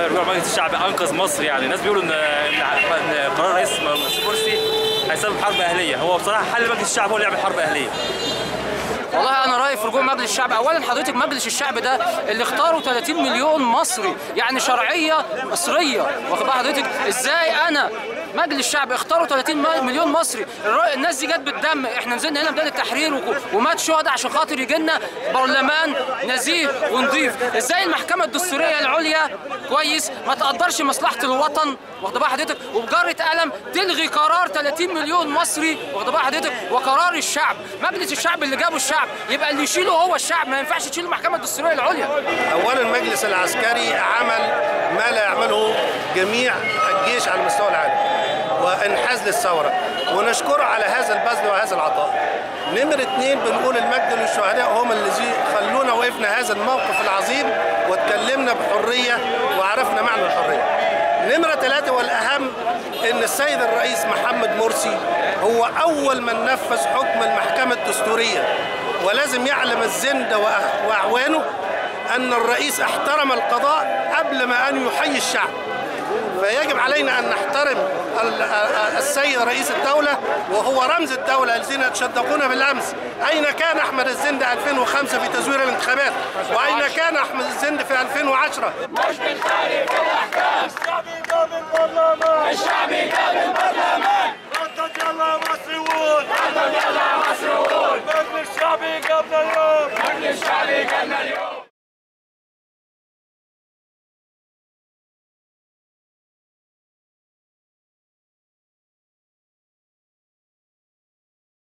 والله رجوع مجلس الشعب انقذ مصر. يعني الناس بيقولوا ان قرار رئيس مرسي هيسبب حرب اهليه، هو بصراحه حل مجلس الشعب هو اللي يعمل حرب اهليه. والله انا رايي في رجوع مجلس الشعب. اولا حضرتك مجلس الشعب ده اللي اختاروا 30 مليون مصري، يعني شرعيه مصريه، واخد بال حضرتك ازاي؟ انا مجلس الشعب اختاروا 30 مليون مصري، الناس دي جت بالدم، احنا نزلنا هنا ميدان التحرير ومات شهداء عشان خاطر يجي لنا برلمان نزيه ونضيف. ازاي المحكمه الدستوريه العليا كويس ما تقدرش مصلحه الوطن، واخد بال حضرتك، وبجره قلم تلغي قرار 30 مليون مصري، واخد بال حضرتك، وقرار الشعب. مجلس الشعب اللي جابه الشعب يبقى اللي يشيله هو الشعب، ما ينفعش تشيل المحكمه الدستوريه العليا. اولا المجلس العسكري عمل ما لا يعمله جميع الجيش على مستوى العالم وانحاز للثوره، ونشكره على هذا البذل وهذا العطاء. نمرة 2 بنقول المجد للشهداء هم الذين خلونا وقفنا هذا الموقف العظيم واتكلمنا بحريه وعرفنا معنى الحريه. نمرة 3 والأهم إن السيد الرئيس محمد مرسي هو أول من نفذ حكم المحكمة الدستورية، ولازم يعلم الزند وأعوانه أن الرئيس احترم القضاء قبل ما أن يحيي الشعب. فيجب علينا أن نحترم السيد رئيس الدولة وهو رمز الدولة الذين يتشدقون بالأمس. أين كان أحمد الزند 2005 في تزوير الانتخابات؟ وأين كان أحمد الزند في 2010؟ مش بالخارج الأحكام، الشعبي قبل البرلمان، الشعبي قبل البرلمان. ردد يلا مصريون، ردد يلا مصريون. مجلس الشعبي قبل اليوم، مجلس الشعبي قبل اليوم.